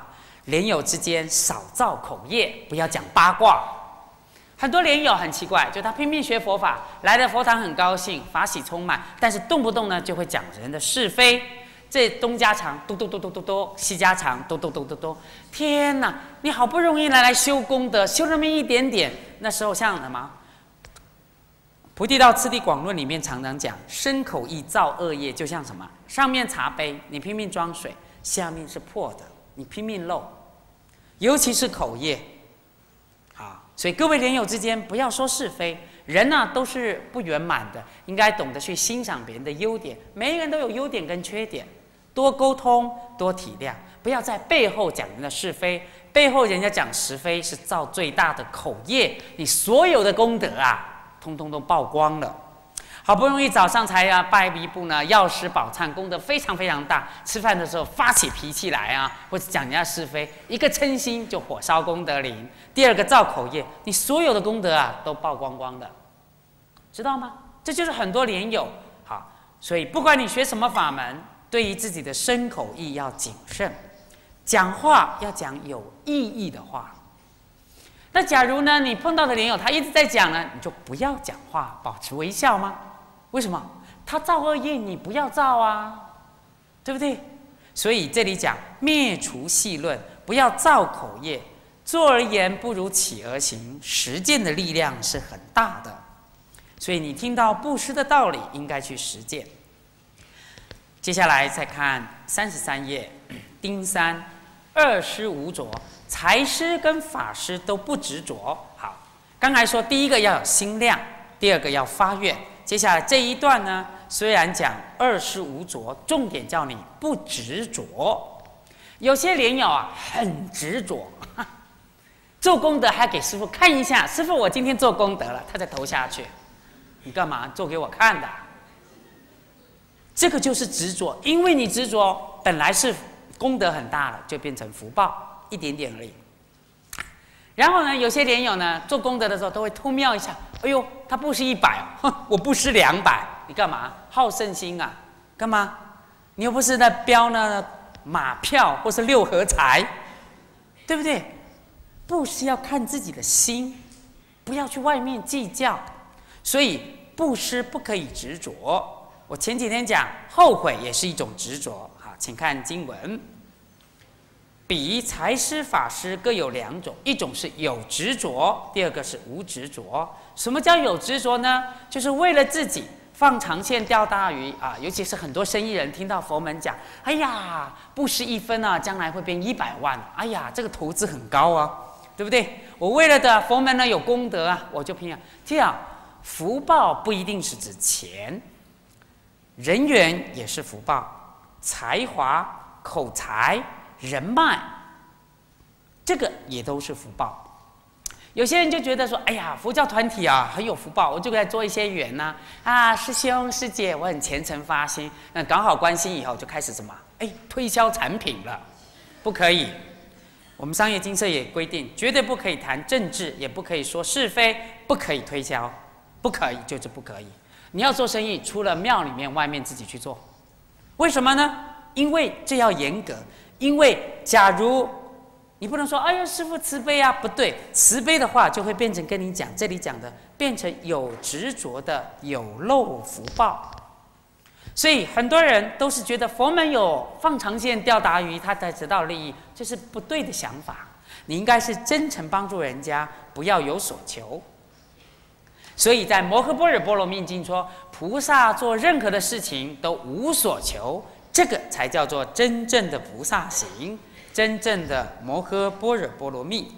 莲友之间少造口业，不要讲八卦。很多莲友很奇怪，就他拼命学佛法，来了佛堂很高兴，法喜充满，但是动不动呢就会讲人的是非。这东家长嘟嘟嘟嘟嘟嘟，西家长嘟嘟嘟嘟嘟。天哪！你好不容易来修功德，修那么一点点，那时候像什么？菩提道次第广论里面常常讲，身口意造恶业，就像什么？上面茶杯你拼命装水，下面是破的，你拼命漏，尤其是口业。啊，所以各位莲友之间不要说是非，人呢都是不圆满的，应该懂得去欣赏别人的优点，每一个人都有优点跟缺点。多沟通，多体谅，不要在背后讲人的是非，背后人家讲是非是造最大的口业，你所有的功德啊，通通都曝光了。好不容易早上才拜一步呢，药师宝忏，功德非常非常大。吃饭的时候发起脾气来啊，或者讲人家是非，一个嗔心就火烧功德林。第二个造口业，你所有的功德啊都曝光光的，知道吗？这就是很多莲友好，所以不管你学什么法门。对于自己的身口意要谨慎，讲话要讲有意义的话。那假如呢，你碰到的莲友他一直在讲呢，你就不要讲话，保持微笑吗？为什么？他造恶业，你不要造啊，对不对？所以这里讲灭除细论，不要造口业，做而言不如起而行，实践的力量是很大的。所以你听到布施的道理，应该去实践。接下来再看33页，丁3，二施无着，财施跟法施都不执着。好，刚才说第一个要有心量，第二个要发愿。接下来这一段呢，虽然讲二施无着，重点叫你不执着。有些莲友啊，很执着，做功德还给师父看一下，师父我今天做功德了，他再投下去，你干嘛做给我看的？这个就是执着，因为你执着，本来是功德很大了，就变成福报一点点而已。然后呢，有些莲友呢，做功德的时候都会偷瞄一下，哎呦，他布施100哦，我布施200，你干嘛？好胜心啊？干嘛？你又不是在标那马票或是6合彩，对不对？布施要看自己的心，不要去外面计较。所以布施不可以执着。我前几天讲后悔也是一种执着，好，请看经文。彼财施法施各有2种，一种是有执着，第二个是无执着。什么叫有执着呢？就是为了自己放长线钓大鱼啊！尤其是很多生意人听到佛门讲，哎呀，布施1分啊，将来会变100万，哎呀，这个投资很高啊，对不对？我为了的佛门呢有功德啊，我就拼啊。这样福报不一定是指钱。人缘也是福报，才华、口才、人脉，这个也都是福报。有些人就觉得说：“哎呀，佛教团体啊很有福报，我就给他做一些缘呐。师兄师姐，我很虔诚发心，那搞好关系以后就开始什么？推销产品了，不可以。我们商业经社也规定，绝对不可以谈政治，也不可以说是非，不可以推销，不可以就是不可以。”你要做生意，除了庙里面，外面自己去做。为什么呢？因为这要严格。因为假如你不能说，哎呀，师父慈悲啊，不对，慈悲的话就会变成跟你讲这里讲的，变成有执着的有漏福报。所以很多人都是觉得佛门有放长线钓大鱼，他才得到利益，这是不对的想法。你应该是真诚帮助人家，不要有所求。所以在《摩诃般若波罗蜜经》说，菩萨做任何的事情都无所求，这个才叫做真正的菩萨行，真正的摩诃般若波罗蜜。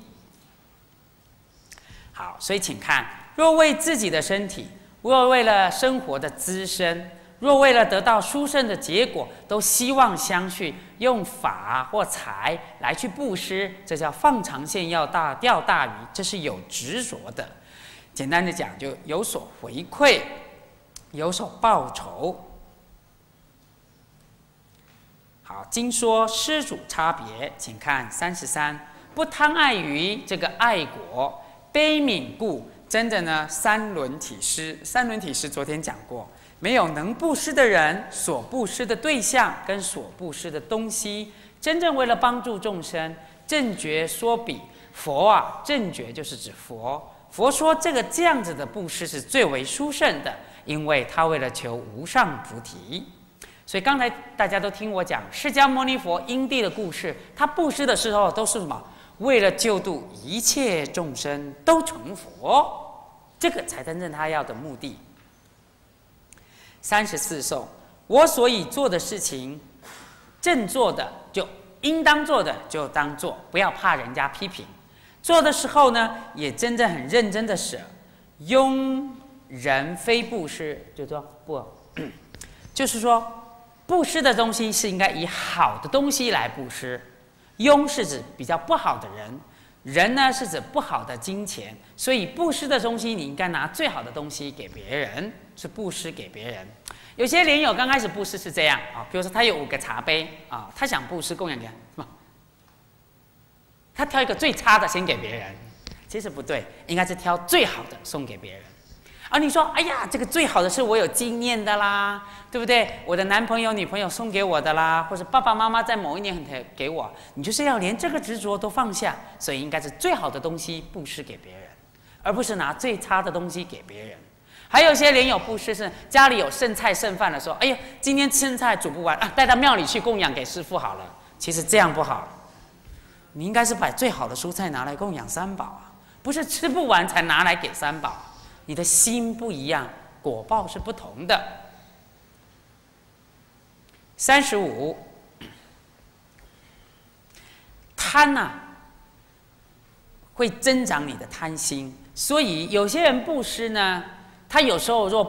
好，所以请看：若为自己的身体，若为了生活的滋生，若为了得到殊胜的结果，都希望相续，用法或财来去布施，这叫放长线要钓大鱼，这是有执着的。简单的讲，就有所回馈，有所报酬。好，经说施主差别，请看33，不贪爱于这个爱果，悲悯故。真的呢，三轮体施，三轮体施昨天讲过，没有能布施的人，所布施的对象跟所布施的东西，真正为了帮助众生， 正觉说彼，佛啊，正觉就是指佛。佛说这样子的布施是最为殊胜的，因为他为了求无上菩提。所以刚才大家都听我讲释迦牟尼佛因地的故事，他布施的时候都是什么？为了救度一切众生都成佛，这个才真正他要的目的。34颂，我所以做的事情，正做的就应当做的就当做，不要怕人家批评。做的时候呢，也真正很认真的舍，庸人非布施，就说不，就是说布施的东西是应该以好的东西来布施。庸是指比较不好的人，人呢是指不好的金钱，所以布施的东西你应该拿最好的东西给别人，是布施给别人。有些莲友刚开始布施是这样啊，比如说他有5个茶杯啊，他想布施供养给他，他挑一个最差的先给别人，其实不对，应该是挑最好的送给别人。而你说，哎呀，这个最好的是我有经念的啦，对不对？我的男朋友、女朋友送给我的啦，或者爸爸妈妈在某一年给我，你就是要连这个执着都放下，所以应该是最好的东西布施给别人，而不是拿最差的东西给别人。还有些莲友布施是家里有剩菜剩饭的时候，哎呀，今天剩菜煮不完啊，带到庙里去供养给师父好了。其实这样不好，你应该是把最好的蔬菜拿来供养三宝啊，不是吃不完才拿来给三宝。你的心不一样，果报是不同的。35，贪啊，会增长你的贪心，所以有些人布施呢，他有时候若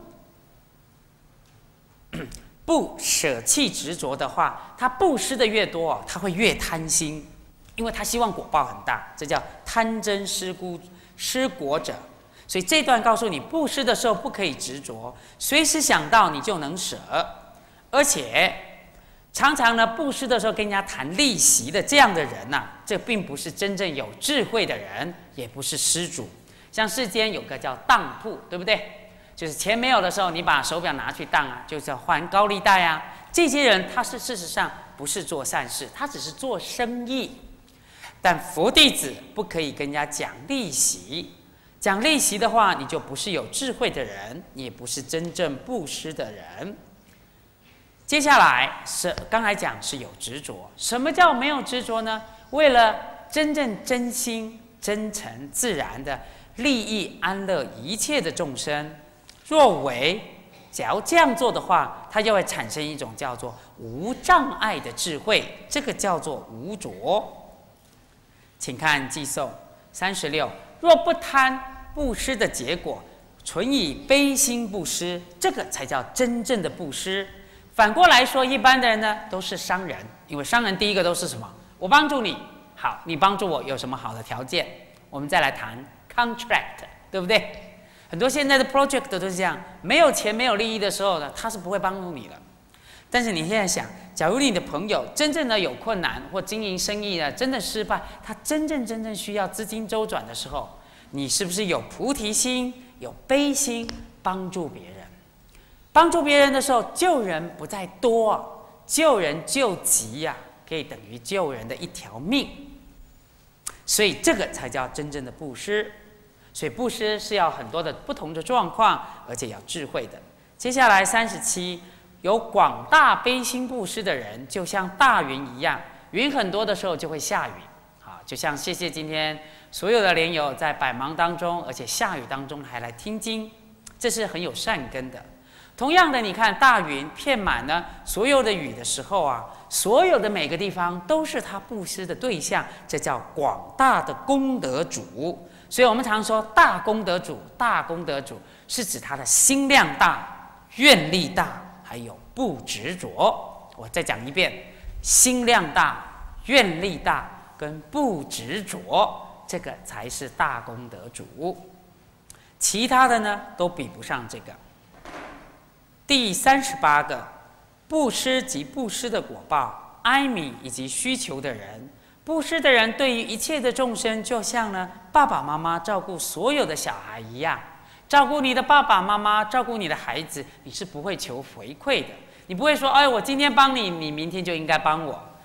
不舍弃执着的话，他布施的越多，他会越贪心，因为他希望果报很大，这叫贪嗔失果者。所以这段告诉你，布施的时候不可以执着，随时想到你就能舍。而且常常呢，布施的时候跟人家谈利息的这样的人呐，这并不是真正有智慧的人，也不是施主。像世间有个叫当铺，对不对？就是钱没有的时候，你把手表拿去当啊，就是要还高利贷啊。这些人他是事实上不是做善事，他只是做生意。但佛弟子不可以跟人家讲利息。讲利息的话，你就不是有智慧的人，你也不是真正布施的人。接下来是刚才讲是有执着，什么叫没有执着呢？为了真正真心、真诚、自然的利益安乐一切的众生，假如这样做的话，它就会产生一种叫做无障碍的智慧，这个叫做无着。请看偈颂36。若不贪布施的结果，纯以悲心布施，这个才叫真正的布施。反过来说，一般的人呢都是商人，因为商人第一个都是什么？我帮助你，好，你帮助我有什么好的条件？我们再来谈 contract， 对不对？很多现在的 project 都是这样，没有钱没有利益的时候呢，他是不会帮助你的。但是你现在想，假如你的朋友真正的有困难或经营生意呢，真的失败，他真正需要资金周转的时候，你是不是有菩提心、有悲心，帮助别人？帮助别人的时候，救人不在多，救人救急呀，可以等于救人的一条命。所以这个才叫真正的布施。所以布施是要很多的不同的状况，而且要智慧的。接下来37。有广大悲心布施的人，就像大云一样，云很多的时候就会下雨。好，就像谢谢今天所有的莲友在百忙当中，而且下雨当中还来听经，这是很有善根的。同样的，你看大云遍满呢所有的雨的时候啊，所有的每个地方都是他布施的对象，这叫广大的功德主。所以我们常说大功德主，大功德主是指他的心量大、愿力大。还有不执着，我再讲一遍：心量大、愿力大跟不执着，这个才是大功德主。其他的呢，都比不上这个。第38个，布施及布施的果报，哀悯以及需求的人，布施的人对于一切的众生，就像呢爸爸妈妈照顾所有的小孩一样。照顾你的爸爸妈妈，照顾你的孩子，你是不会求回馈的。你不会说，哎，我今天帮你，你明天就应该帮我。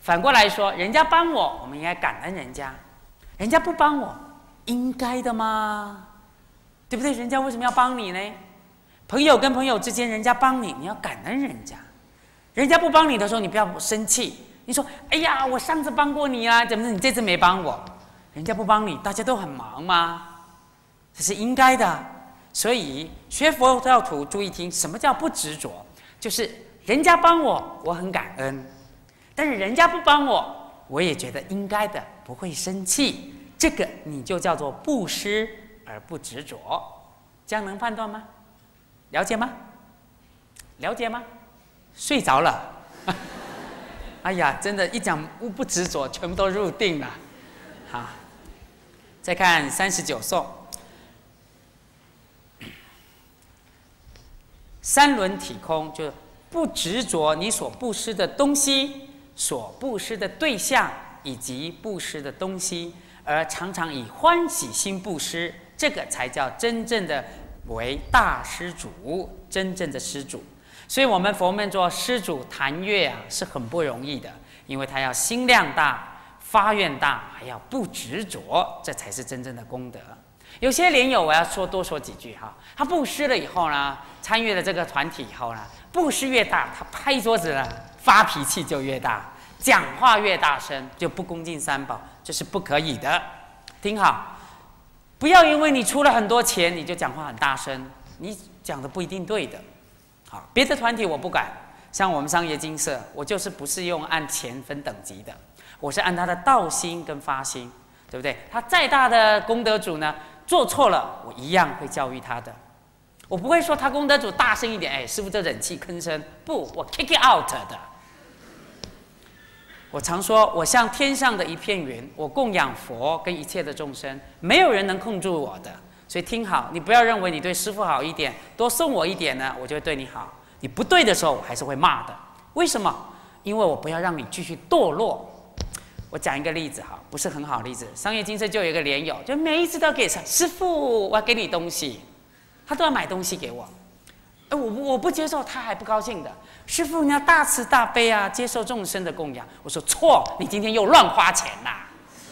反过来说，人家帮我，我们应该感恩人家；人家不帮我，应该的吗？对不对？人家为什么要帮你呢？朋友跟朋友之间，人家帮你，你要感恩人家；人家不帮你的时候，你不要生气。你说：“哎呀，我上次帮过你啊，怎么你这次没帮我？”人家不帮你，大家都很忙吗？这是应该的。所以学佛教徒注意听，什么叫不执着？就是人家帮我，我很感恩；但是人家不帮我，我也觉得应该的，不会生气。这个你就叫做布施而不执着。这样能判断吗？了解吗？了解吗？睡着了。哎呀，真的，一讲不执着，全部都入定了。好，再看39颂。三轮体空，就是不执着你所布施的东西、所布施的对象以及布施的东西，而常常以欢喜心布施，这个才叫真正的为大施主，真正的施主。所以我们佛门做施主谈乐啊，是很不容易的，因为他要心量大、发愿大，还要不执着，这才是真正的功德。有些莲友，我要多说几句哈。他布施了以后呢，参与了这个团体以后呢，布施越大，他拍桌子了，发脾气就越大，讲话越大声，就不恭敬三宝，这是不可以的。听好，不要因为你出了很多钱，你就讲话很大声，你讲的不一定对的。好，别的团体我不敢，像我们商业精舍，我就是不是用按钱分等级的，我是按他的道心跟发心，对不对？他再大的功德主呢，做错了，我一样会教育他的。我不会说他功德主大声一点，哎，师父这忍气吭声，不，我 kick it out 的。我常说，我像天上的一片云，我供养佛跟一切的众生，没有人能控制我的。所以听好，你不要认为你对师父好一点，多送我一点呢，我就会对你好。你不对的时候，我还是会骂的。为什么？因为我不要让你继续堕落。我讲一个例子哈，不是很好的例子。商业精舍就有一个莲友，就每一次都给师父，我要给你东西，他都要买东西给我。我不接受，他还不高兴的。师父，你要大慈大悲啊，接受众生的供养。我说错，你今天又乱花钱啦，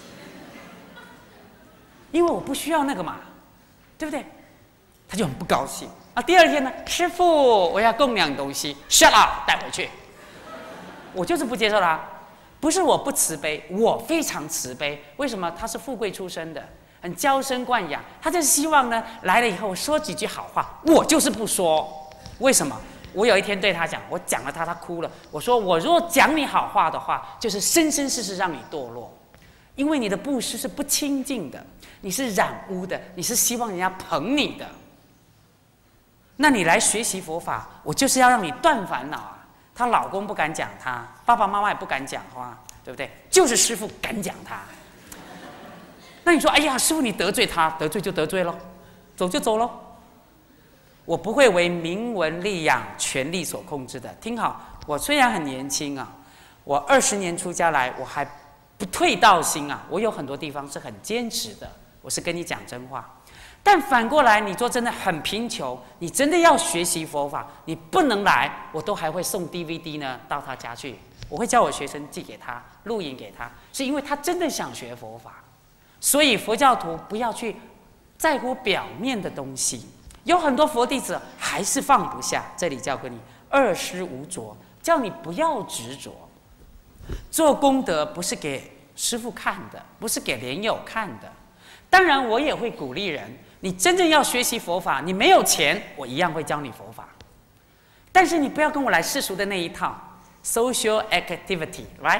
因为我不需要那个嘛。对不对？他就很不高兴啊。第二天呢，师父，我要供养东西 ，shut up， 带回去。我就是不接受他，不是我不慈悲，我非常慈悲。为什么？他是富贵出身的，很娇生惯养，他就是希望呢，来了以后我说几句好话，我就是不说。为什么？我有一天对他讲，我讲了他，他哭了。我说我如果讲你好话的话，就是生生世世让你堕落。因为你的布施是不清净的，你是染污的，你是希望人家捧你的。那你来学习佛法，我就是要让你断烦恼啊！她老公不敢讲她，爸爸妈妈也不敢讲话，对不对？就是师父敢讲她。那你说，哎呀，师父你得罪他，得罪就得罪咯，走就走咯。我不会为名闻利养、权力所控制的。听好，我虽然很年轻啊，我20年出家来，我还不退道心啊！我有很多地方是很坚持的，我是跟你讲真话。但反过来，你说真的很贫穷，你真的要学习佛法，你不能来，我都还会送 DVD 呢到他家去。我会叫我学生寄给他，录影给他，是因为他真的想学佛法。所以佛教徒不要去在乎表面的东西，有很多佛弟子还是放不下。这里教给你二施无着，叫你不要执着。做功德不是给师父看的，不是给莲友看的。当然，我也会鼓励人，你真正要学习佛法，你没有钱，我一样会教你佛法。但是你不要跟我来世俗的那一套 ，social activity， right？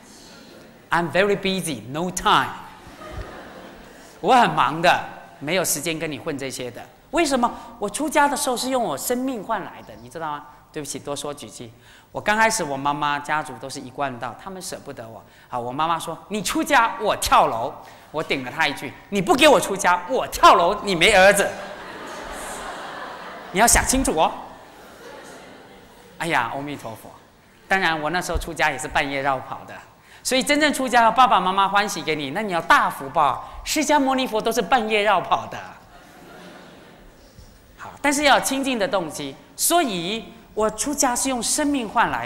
I'm very busy, no time。我很忙的，没有时间跟你混这些的。为什么？我出家的时候是用我生命换来的，你知道吗？对不起，多说几句。我刚开始，我妈妈家族都是一贯道，他们舍不得我。好，我妈妈说：“你出家，我跳楼。”我顶了她一句：“你不给我出家，我跳楼，你没儿子。”你要想清楚哦。哎呀，阿弥陀佛。当然，我那时候出家也是半夜绕跑的。所以真正出家，爸爸妈妈欢喜给你，那你要大福报。释迦牟尼佛都是半夜绕跑的。好，但是要有清净的动机。所以我出家是用生命换来的。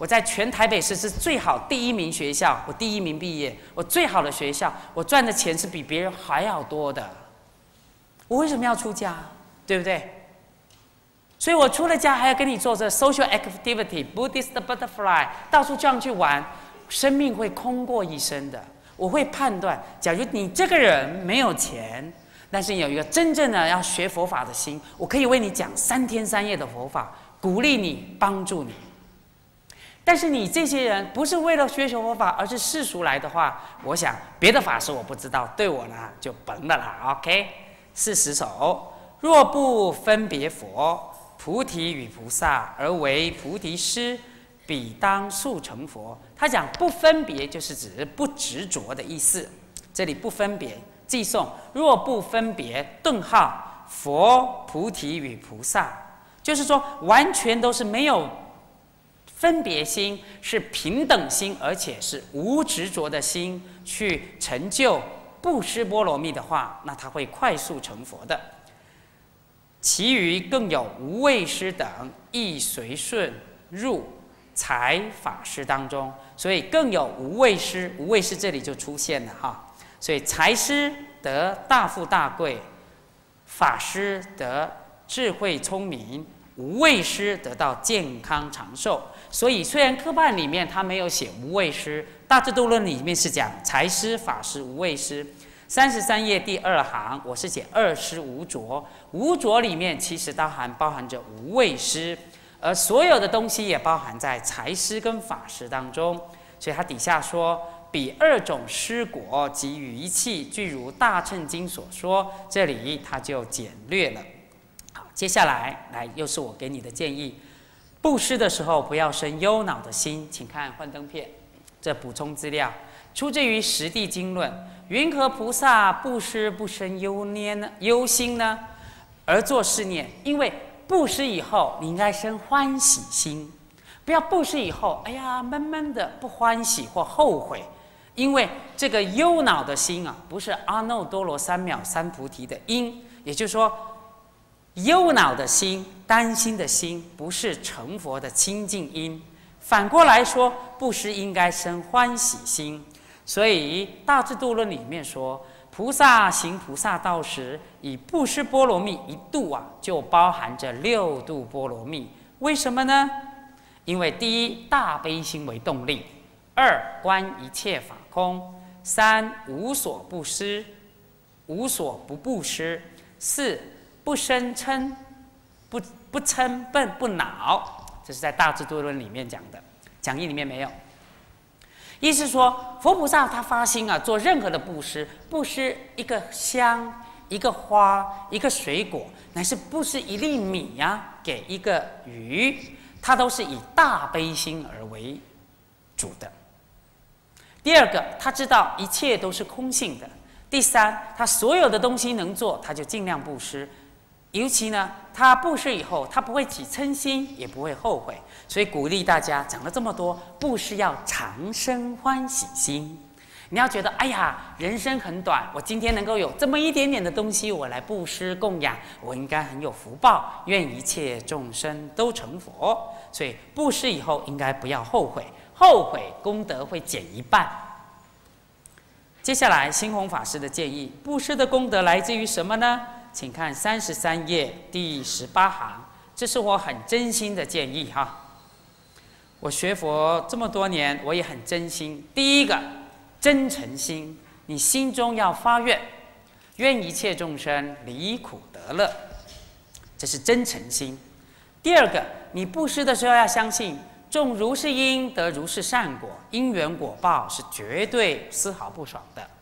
我在全台北市是最好第1名学校，我第1名毕业，我最好的学校，我赚的钱是比别人还要多的。我为什么要出家？对不对？所以我出了家还要跟你做这 social activity、Buddhist butterfly， 到处这样去玩，生命会空过一生的。我会判断，假如你这个人没有钱，但是你有一个真正的要学佛法的心，我可以为你讲3天3夜的佛法，鼓励你，帮助你。但是你这些人不是为了学佛法，而是世俗来的话，我想别的法师我不知道，对我呢就甭了啦。OK， 40首。若不分别佛、菩提与菩萨，而为菩提师，彼当速成佛。他讲不分别，就是指不执着的意思。这里不分别，寄诵若不分别，顿号佛、菩提与菩萨，就是说完全都是没有分别心，是平等心，而且是无执着的心去成就布施波罗蜜的话，那他会快速成佛的。其余更有无畏师等，亦随顺入财法师当中，所以更有无畏师。无畏师这里就出现了哈。所以财师得大富大贵，法师得智慧聪明，无畏师得到健康长寿。所以虽然科判里面他没有写无畏师，大智度论里面是讲财师、法师、无畏师。33页第2行，我是写二师无着。无着里面其实包含着无畏师，而所有的东西也包含在财师跟法师当中。所以他底下说，彼2种师果及于一气，具如大乘经所说。这里他就简略了。好，接下来又是我给你的建议。布施的时候不要生忧恼的心，请看幻灯片，这补充资料出自于《十地经论》。云何菩萨布施不生忧心呢？而作是念，因为布施以后，你应该生欢喜心，不要布施以后，哎呀，闷闷的不欢喜或后悔，因为这个忧恼的心啊，不是阿耨多罗三藐三菩提的因，也就是说，忧恼的心、担心的心，不是成佛的清净因。反过来说，布施应该生欢喜心。所以《大智度论》里面说，菩萨行菩萨道时，以布施波罗蜜一度啊，就包含着6度波罗蜜。为什么呢？因为第一，大悲心为动力；二，观一切法空；三，无所不施，无所不布施；四，不生嗔，不嗔笨不恼。这是在《大智度论》里面讲的，讲义里面没有。意思说，佛菩萨他发心啊，做任何的布施，布施一个香、一个花、一个水果，乃是布施一粒米啊，给一个鱼，他都是以大悲心而为主的。第二个，他知道一切都是空性的。第三，他所有的东西能做，他就尽量布施。尤其呢，他布施以后，他不会起嗔心，也不会后悔，所以鼓励大家讲了这么多，布施要常生欢喜心。你要觉得，哎呀，人生很短，我今天能够有这么一点点的东西，我来布施供养，我应该很有福报，愿一切众生都成佛。所以布施以后应该不要后悔，后悔功德会减一半。接下来星宏法师的建议，布施的功德来自于什么呢？请看33页第18行，这是我很真心的建议哈。我学佛这么多年，我也很真心。第一个，真诚心，你心中要发愿，愿一切众生离苦得乐，这是真诚心。第二个，你布施的时候要相信，种如是因得如是善果，因缘果报是绝对丝毫不爽的。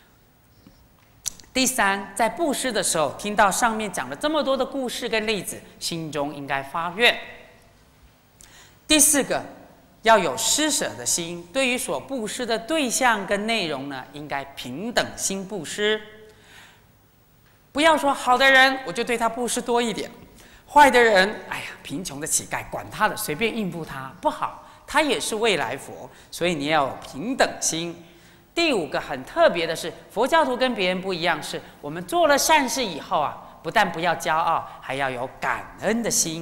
第三，在布施的时候，听到上面讲了这么多的故事跟例子，心中应该发愿。第四个，要有施舍的心，对于所布施的对象跟内容呢，应该平等心布施。不要说好的人，我就对他布施多一点；坏的人，哎呀，贫穷的乞丐，管他的，随便应付他，不好，他也是未来佛，所以你要有平等心。第五个很特别的是，佛教徒跟别人不一样，是我们做了善事以后啊，不但不要骄傲，还要有感恩的心，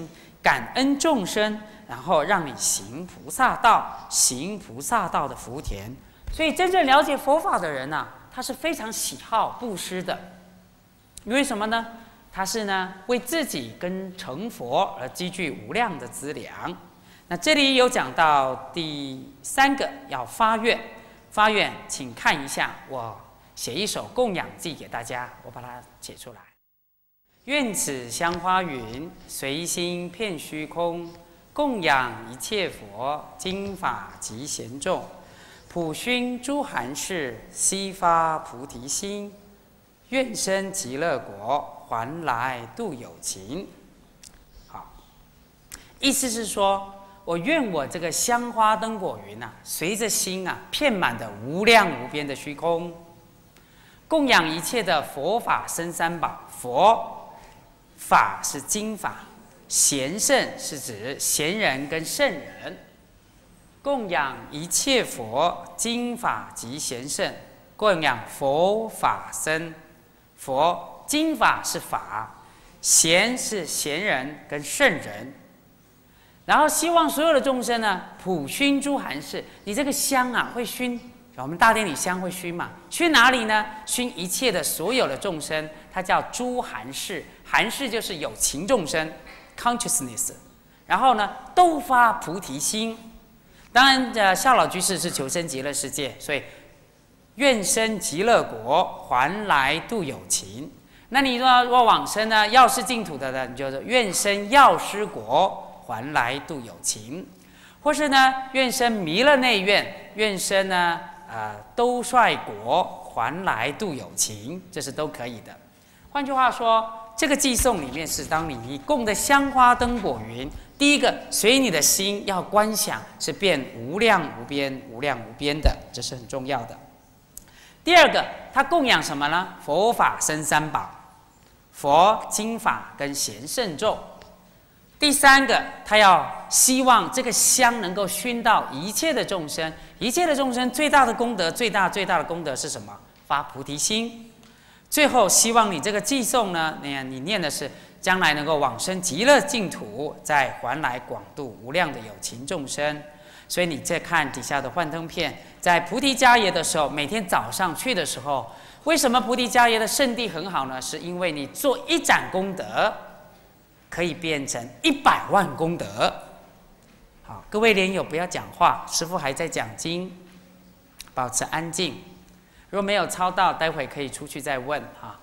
感恩众生，然后让你行菩萨道，行菩萨道的福田。所以真正了解佛法的人呢，他是非常喜好布施的。因为什么呢？他是呢为自己跟成佛而积聚无量的资粮。那这里有讲到第3个要发愿，发愿，请看一下，我写一首供养偈给大家，我把它写出来。愿此香花云，随心遍虚空，供养一切佛，经法及贤众，普熏诸寒士，悉发菩提心，愿生极乐国，还来度有情。好，意思是说，我愿我这个香花灯果云啊，随着心啊，遍满的无量无边的虚空，供养一切的佛法僧三宝。佛法是经法，贤圣是指贤人跟圣人。供养一切佛，经法及贤圣，供养佛法僧。佛经法是法，贤是贤人跟圣人。然后希望所有的众生呢，普熏诸寒士。你这个香啊，会熏，我们大殿里香会熏嘛？熏哪里呢？熏一切的所有的众生，它叫诸寒士。寒士就是有情众生 ，consciousness。然后呢，都发菩提心。当然，孝老居士是求生极乐世界，所以愿生极乐国，还来度有情。那你若往生呢，药师净土的呢，你就是愿生药师国，还来度有情，或是呢，愿生弥勒内院，愿生呢，兜率国，还来度有情，这是都可以的。换句话说，这个偈颂里面是当你供的香花灯果云，第一个随你的心要观想，是变无量无边、无量无边的，这是很重要的。第二个，他供养什么呢？佛法僧三宝，佛经法跟贤圣众。第3个，他要希望这个香能够熏到一切的众生，一切的众生最大的功德，最大的功德是什么？发菩提心。最后，希望你这个偈颂呢，你念的是将来能够往生极乐净土，再还来广度无量的有情众生。所以你再看底下的幻灯片，在菩提迦耶的时候，每天早上去的时候，为什么菩提迦耶的圣地很好呢？是因为你做一盏功德，可以变成100万功德。好，各位莲友不要讲话，师父还在讲经，保持安静。如果没有抄到，待会可以出去再问哈。